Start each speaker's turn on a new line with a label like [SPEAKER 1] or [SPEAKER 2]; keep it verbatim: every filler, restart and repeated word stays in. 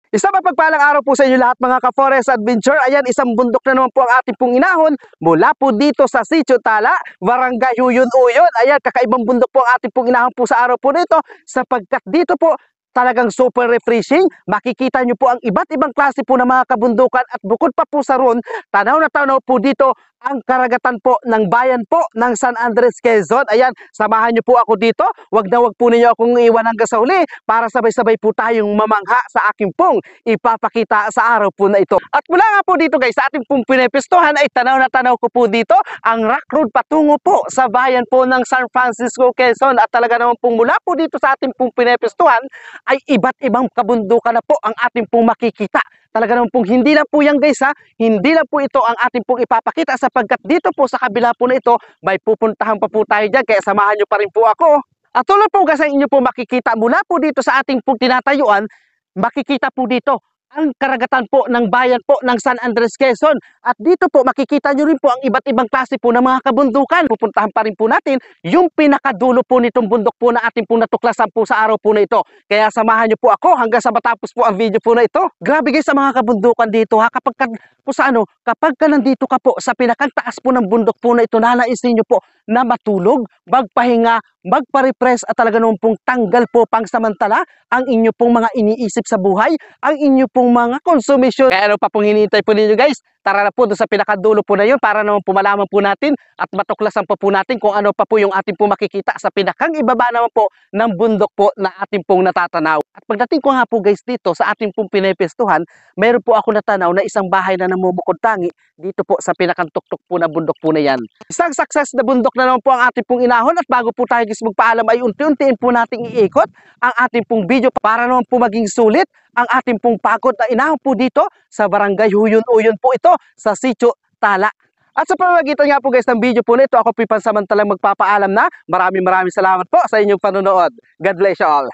[SPEAKER 1] Isang mapagpalang araw po sa inyo lahat mga ka-Forest Adventure. Ayan, isang bundok na naman po ang ating pong inahon mula po dito sa Sitio Tala, Barangay Huyon-Uyon. Ayan, kakaibang bundok po ang ating pong inahon po sa araw po nito sapagkat dito po talagang super refreshing. Makikita nyo po ang iba't ibang klase po ng mga kabundukan at bukod pa po sa ron, tanaw na tanaw po dito ang karagatan po ng bayan po ng San Andres, Quezon. Ayan, samahan nyo po ako dito. Wag na wag po ninyo akong iwan hanggang sa huli para sabay-sabay po tayong mamangha sa aking pong ipapakita sa araw po na ito. At mula nga po dito guys, sa ating pong pinepistohan ay tanaw na tanaw ko po dito ang rock road patungo po sa bayan po ng San Francisco, Quezon. At talaga naman pong mula po dito sa ating pong pinepistohan ay iba't ibang kabundukan na po ang ating pong makikita. Talaga naman pong hindi lang po yan guys ha, hindi lang po ito ang ating pong ipapakita sapagkat dito po sa kabila po na ito, may pupuntahan pa po tayo dyan, kaya samahan nyo pa rin po ako. At tulad po guys ang inyo po makikita mula po dito sa ating pong tinatayuan, makikita po dito ang karagatan po ng bayan po ng San Andres, Quezon. At dito po makikita nyo rin po ang iba't ibang klase po ng mga kabundukan. Pupuntahan pa rin po natin yung pinakadulo po nitong bundok po na ating pong natuklasan po sa araw po na ito. Kaya samahan nyo po ako hanggang sa matapos po ang video po na ito. Grabe guys sa mga kabundukan dito ha, kapag ka, po sa ano, kapag ka nandito ka po sa pinakataas po ng bundok po na ito, nanaisin nyo po na matulog, magpahinga, magpa-refresh at talaga naman pong tanggal po pangsamantala ang inyo pong mga iniisip sa buhay, ang inyo pong mga konsumisyon. Kaya ano pa pong hinihintay po ninyo guys? Tara na po doon sa pinakadulo po na yun para naman po malaman po natin at matuklasan pa po natin kung ano pa po yung ating pong makikita sa pinakang ibaba naman po ng bundok po na ating pong natatanaw. At pagdating ko nga po guys dito sa ating pong pinepestuhan, mayroon po ako natanaw na isang bahay na namumukod tangi dito po sa pinakang tuktok po na bundok po na yan. Isang success na bundok na naman po ang ating pong inahon at bago po tayo guys magpaalam ay unti-untiin po nating iikot ang ating pong video para naman po maging sulit ang ating pong pagod na inahon po dito sa Barangay Huyon-Uyon po ito sa Sitio Tala. At sa pamamagitan nga po guys ng video po nito, ako po pansamantalang magpapaalam na. Maraming maraming salamat po sa inyong panonood. God bless you all.